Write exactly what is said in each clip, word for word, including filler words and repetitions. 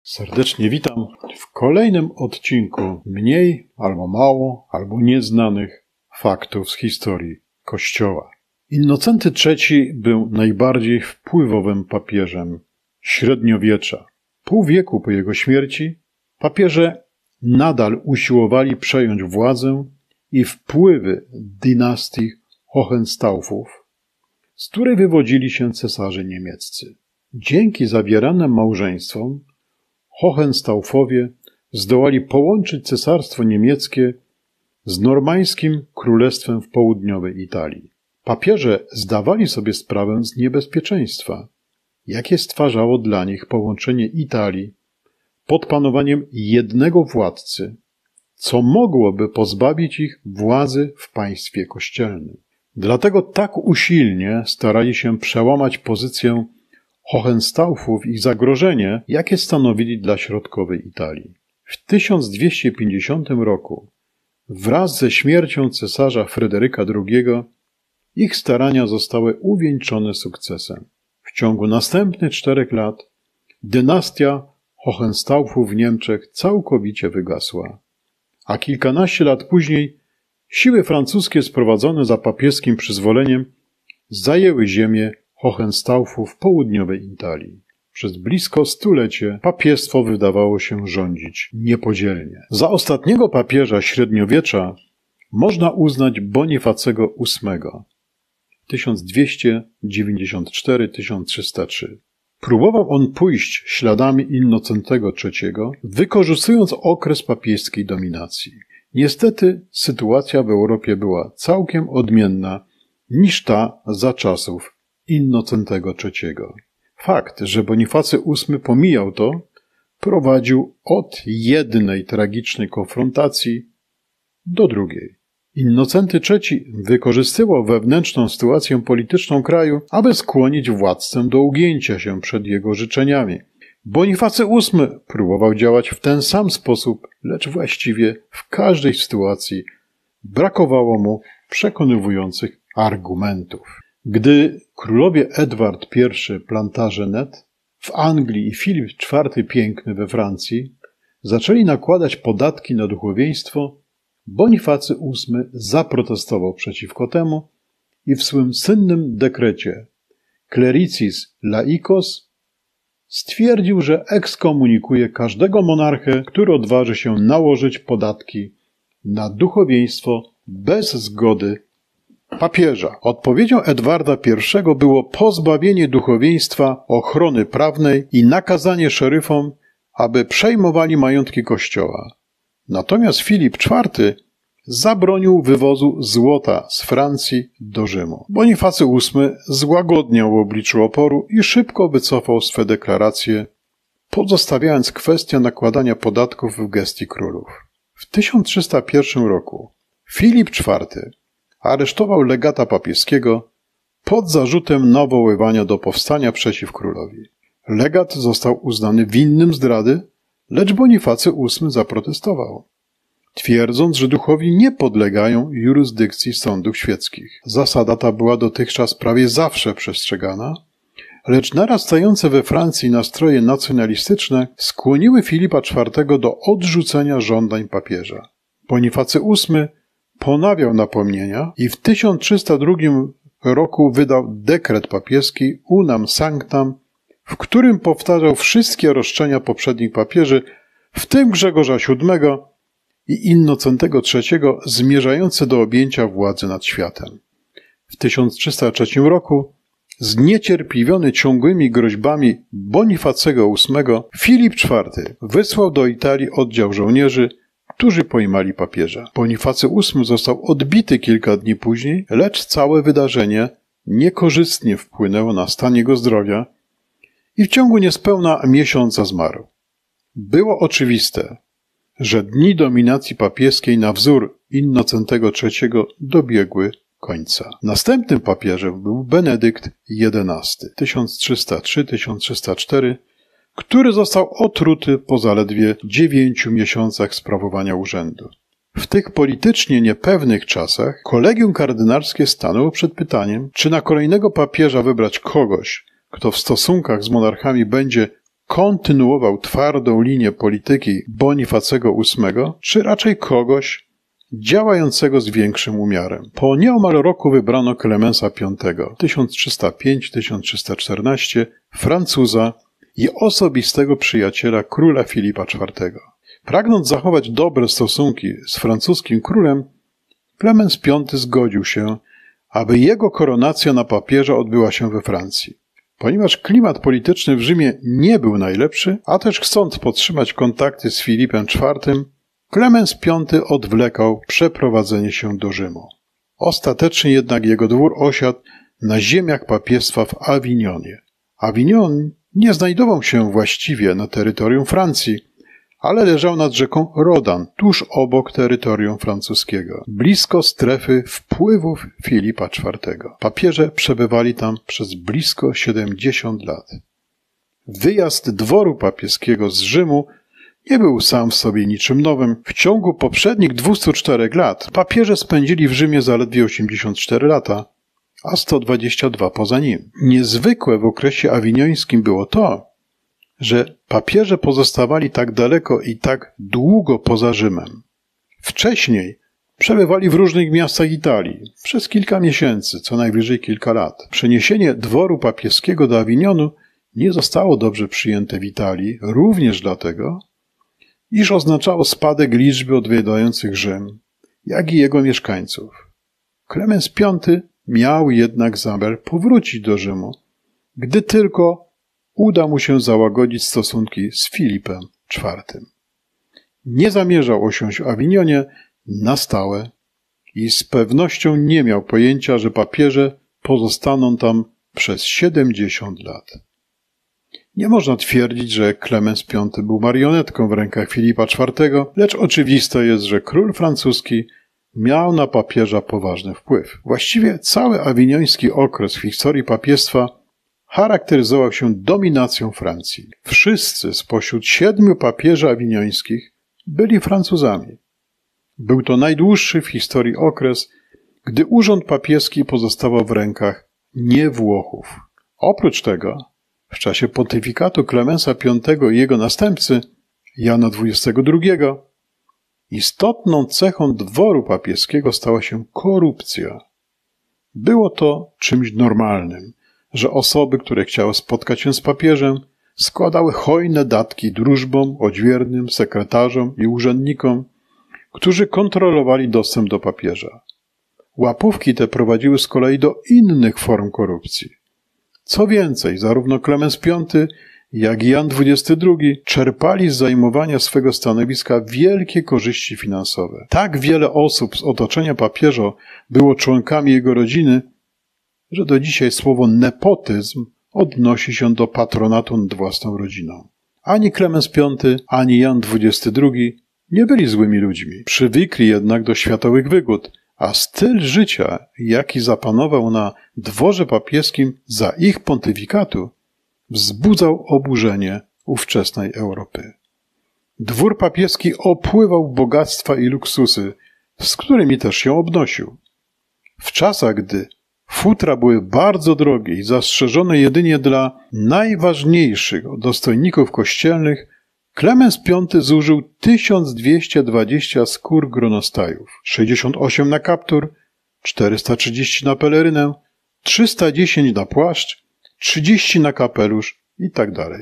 Serdecznie witam w kolejnym odcinku mniej albo mało, albo nieznanych faktów z historii Kościoła. Innocenty trzeci był najbardziej wpływowym papieżem średniowiecza. Pół wieku po jego śmierci papieże nadal usiłowali przejąć władzę i wpływy dynastii Hohenstaufów, z której wywodzili się cesarze niemieccy. Dzięki zawieranym małżeństwom Hohenstaufowie zdołali połączyć cesarstwo niemieckie z normańskim królestwem w południowej Italii. Papieże zdawali sobie sprawę z niebezpieczeństwa, jakie stwarzało dla nich połączenie Italii pod panowaniem jednego władcy, co mogłoby pozbawić ich władzy w państwie kościelnym. Dlatego tak usilnie starali się przełamać pozycję Hohenstaufów i zagrożenie, jakie stanowili dla środkowej Italii. W tysiąc dwieście pięćdziesiątym roku, wraz ze śmiercią cesarza Fryderyka drugiego, ich starania zostały uwieńczone sukcesem. W ciągu następnych czterech lat dynastia Hohenstaufów w Niemczech całkowicie wygasła, a kilkanaście lat później siły francuskie sprowadzone za papieskim przyzwoleniem zajęły ziemię Hohenstaufów w południowej Italii. Przez blisko stulecie papiestwo wydawało się rządzić niepodzielnie. Za ostatniego papieża średniowiecza można uznać Bonifacego ósmego tysiąc dwieście dziewięćdziesiąt cztery do tysiąc trzysta trzy. Próbował on pójść śladami Innocentego trzeciego, wykorzystując okres papieskiej dominacji. Niestety sytuacja w Europie była całkiem odmienna niż ta za czasów Innocentego trzeciego. Fakt, że Bonifacy ósmy pomijał to, prowadził od jednej tragicznej konfrontacji do drugiej. Innocenty trzeci wykorzystywał wewnętrzną sytuację polityczną kraju, aby skłonić władcę do ugięcia się przed jego życzeniami. Bonifacy ósmy próbował działać w ten sam sposób, lecz właściwie w każdej sytuacji brakowało mu przekonywujących argumentów. Gdy królowie Edward pierwszy Plantagenet w Anglii i Filip czwarty Piękny we Francji zaczęli nakładać podatki na duchowieństwo, Bonifacy ósmy zaprotestował przeciwko temu i w swym słynnym dekrecie Clericis Laicos stwierdził, że ekskomunikuje każdego monarchę, który odważy się nałożyć podatki na duchowieństwo bez zgody papieża. Odpowiedzią Edwarda pierwszego było pozbawienie duchowieństwa ochrony prawnej i nakazanie szeryfom, aby przejmowali majątki kościoła. Natomiast Filip czwarty zabronił wywozu złota z Francji do Rzymu. Bonifacy ósmy złagodniał w obliczu oporu i szybko wycofał swe deklaracje, pozostawiając kwestię nakładania podatków w gestii królów. W tysiąc trzysta pierwszym roku Filip czwarty aresztował legata papieskiego pod zarzutem nawoływania do powstania przeciw królowi. Legat został uznany winnym zdrady, lecz Bonifacy ósmy zaprotestował, twierdząc, że duchowi nie podlegają jurysdykcji sądów świeckich. Zasada ta była dotychczas prawie zawsze przestrzegana, lecz narastające we Francji nastroje nacjonalistyczne skłoniły Filipa czwartego do odrzucenia żądań papieża. Bonifacy ósmy ponawiał napomnienia i w tysiąc trzysta drugim roku wydał dekret papieski Unam Sanctam, w którym powtarzał wszystkie roszczenia poprzednich papieży, w tym Grzegorza siódmego i Innocentego trzeciego, zmierzające do objęcia władzy nad światem. W tysiąc trzysta trzecim roku, zniecierpliwiony ciągłymi groźbami Bonifacego ósmego, Filip czwarty wysłał do Italii oddział żołnierzy, którzy pojmali papieża. Bonifacy ósmy został odbity kilka dni później, lecz całe wydarzenie niekorzystnie wpłynęło na stan jego zdrowia i w ciągu niespełna miesiąca zmarł. Było oczywiste, że dni dominacji papieskiej na wzór Innocentego trzeciego dobiegły końca. Następnym papieżem był Benedykt jedenasty tysiąc trzysta trzy do tysiąc trzysta cztery, który został otruty po zaledwie dziewięciu miesiącach sprawowania urzędu. W tych politycznie niepewnych czasach kolegium kardynalskie stanęło przed pytaniem, czy na kolejnego papieża wybrać kogoś, kto w stosunkach z monarchami będzie kontynuował twardą linię polityki Bonifacego ósmego, czy raczej kogoś działającego z większym umiarem. Po nieomal roku wybrano Klemensa piątego, tysiąc trzysta piąty do tysiąc trzysta czternastego, Francuza i osobistego przyjaciela króla Filipa czwartego. Pragnąc zachować dobre stosunki z francuskim królem, Klemens piąty zgodził się, aby jego koronacja na papieża odbyła się we Francji. Ponieważ klimat polityczny w Rzymie nie był najlepszy, a też chcąc podtrzymać kontakty z Filipem czwartym, Klemens piąty odwlekał przeprowadzenie się do Rzymu. Ostatecznie jednak jego dwór osiadł na ziemiach papiestwa w Awinionie. Awinion nie znajdował się właściwie na terytorium Francji, ale leżał nad rzeką Rodan, tuż obok terytorium francuskiego, blisko strefy wpływów Filipa czwartego. Papieże przebywali tam przez blisko siedemdziesiąt lat. Wyjazd dworu papieskiego z Rzymu nie był sam w sobie niczym nowym. W ciągu poprzednich dwustu czterech lat papieże spędzili w Rzymie zaledwie osiemdziesiąt cztery lata, a sto dwadzieścia dwa poza nim. Niezwykłe w okresie awiniońskim było to, że papieże pozostawali tak daleko i tak długo poza Rzymem. Wcześniej przebywali w różnych miastach Italii przez kilka miesięcy, co najwyżej kilka lat. Przeniesienie dworu papieskiego do Awinionu nie zostało dobrze przyjęte w Italii, również dlatego, iż oznaczało spadek liczby odwiedzających Rzym, jak i jego mieszkańców. Klemens piąty miał jednak zamiar powrócić do Rzymu, gdy tylko uda mu się załagodzić stosunki z Filipem czwartym. Nie zamierzał osiąść w Awinionie na stałe i z pewnością nie miał pojęcia, że papieże pozostaną tam przez siedemdziesiąt lat. Nie można twierdzić, że Klemens piąty był marionetką w rękach Filipa czwartego, lecz oczywiste jest, że król francuski miał na papieża poważny wpływ. Właściwie cały awinioński okres w historii papiestwa charakteryzował się dominacją Francji. Wszyscy spośród siedmiu papieży awiniońskich byli Francuzami. Był to najdłuższy w historii okres, gdy urząd papieski pozostawał w rękach nie Włochów. Oprócz tego, w czasie pontyfikatu Klemensa piątego i jego następcy, Jana dwudziestego drugiego, istotną cechą dworu papieskiego stała się korupcja. Było to czymś normalnym, że osoby, które chciały spotkać się z papieżem, składały hojne datki drużbom, odźwiernym, sekretarzom i urzędnikom, którzy kontrolowali dostęp do papieża. Łapówki te prowadziły z kolei do innych form korupcji. Co więcej, zarówno Klemens piąty, jak i Jan dwudziesty drugi czerpali z zajmowania swego stanowiska wielkie korzyści finansowe. Tak wiele osób z otoczenia papieża było członkami jego rodziny, że do dzisiaj słowo nepotyzm odnosi się do patronatu nad własną rodziną. Ani Klemens piąty, ani Jan dwudziesty drugi nie byli złymi ludźmi. Przywykli jednak do światowych wygód, a styl życia, jaki zapanował na dworze papieskim za ich pontyfikatu, wzbudzał oburzenie ówczesnej Europy. Dwór papieski opływał bogactwa i luksusy, z którymi też się obnosił. W czasach, gdy futra były bardzo drogie i zastrzeżone jedynie dla najważniejszych dostojników kościelnych, Klemens piąty zużył tysiąc dwieście dwadzieścia skór gronostajów, sześćdziesiąt osiem na kaptur, czterysta trzydzieści na pelerynę, trzysta dziesięć na płaszcz, trzydzieści na kapelusz i tak dalej.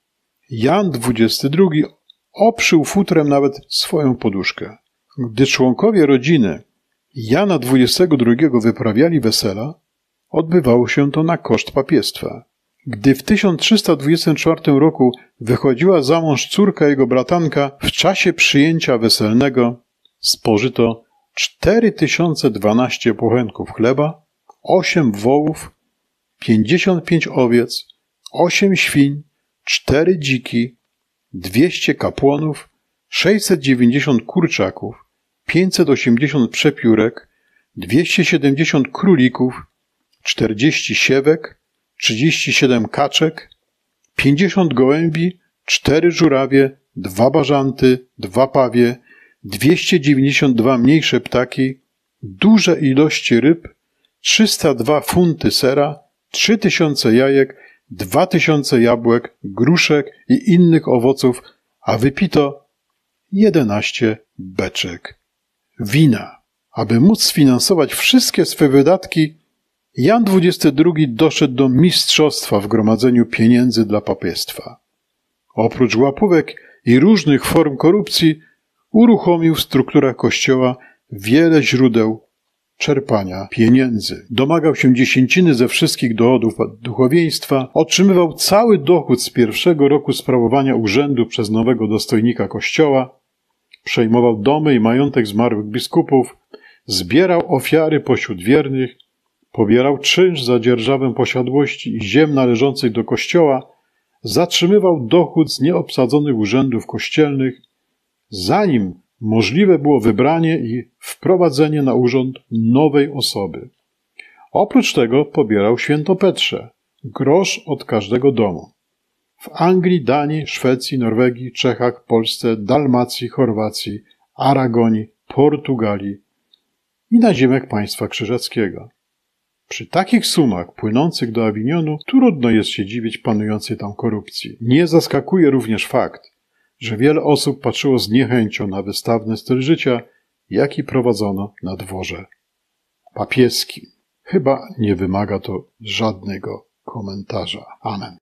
Jan dwudziesty drugi obszył futrem nawet swoją poduszkę. Gdy członkowie rodziny Jana dwudziestego drugiego wyprawiali wesela, odbywało się to na koszt papiestwa. Gdy w tysiąc trzysta dwudziestym czwartym roku wychodziła za mąż córka jego bratanka, w czasie przyjęcia weselnego spożyto cztery tysiące dwanaście bochenków chleba, osiem wołów, pięćdziesiąt pięć owiec, osiem świń, cztery dziki, dwieście kapłonów, sześćset dziewięćdziesiąt kurczaków, pięćset osiemdziesiąt przepiórek, dwieście siedemdziesiąt królików, czterdzieści siewek, trzydzieści siedem kaczek, pięćdziesiąt gołębi, cztery żurawie, dwa bażanty, dwa pawie, dwieście dziewięćdziesiąt dwa mniejsze ptaki, duże ilości ryb, trzysta dwa funty sera, trzy tysiące jajek, dwa tysiące jabłek, gruszek i innych owoców, a wypito jedenaście beczek wina. Aby móc sfinansować wszystkie swe wydatki, Jan dwudziesty drugi doszedł do mistrzostwa w gromadzeniu pieniędzy dla papiestwa. Oprócz łapówek i różnych form korupcji, uruchomił w strukturach Kościoła wiele źródeł czerpania pieniędzy. Domagał się dziesięciny ze wszystkich dochodów duchowieństwa, otrzymywał cały dochód z pierwszego roku sprawowania urzędu przez nowego dostojnika Kościoła, przejmował domy i majątek zmarłych biskupów, zbierał ofiary pośród wiernych, pobierał czynsz za dzierżawę posiadłości i ziem należących do Kościoła, zatrzymywał dochód z nieobsadzonych urzędów kościelnych, zanim możliwe było wybranie i wprowadzenie na urząd nowej osoby. Oprócz tego pobierał świętopetrze, grosz od każdego domu. W Anglii, Danii, Szwecji, Norwegii, Czechach, Polsce, Dalmacji, Chorwacji, Aragonii, Portugalii i na ziemiach państwa krzyżackiego. Przy takich sumach płynących do Awinionu trudno jest się dziwić panującej tam korupcji. Nie zaskakuje również fakt, że wiele osób patrzyło z niechęcią na wystawny styl życia, jaki prowadzono na dworze papieskim. Chyba nie wymaga to żadnego komentarza. Amen.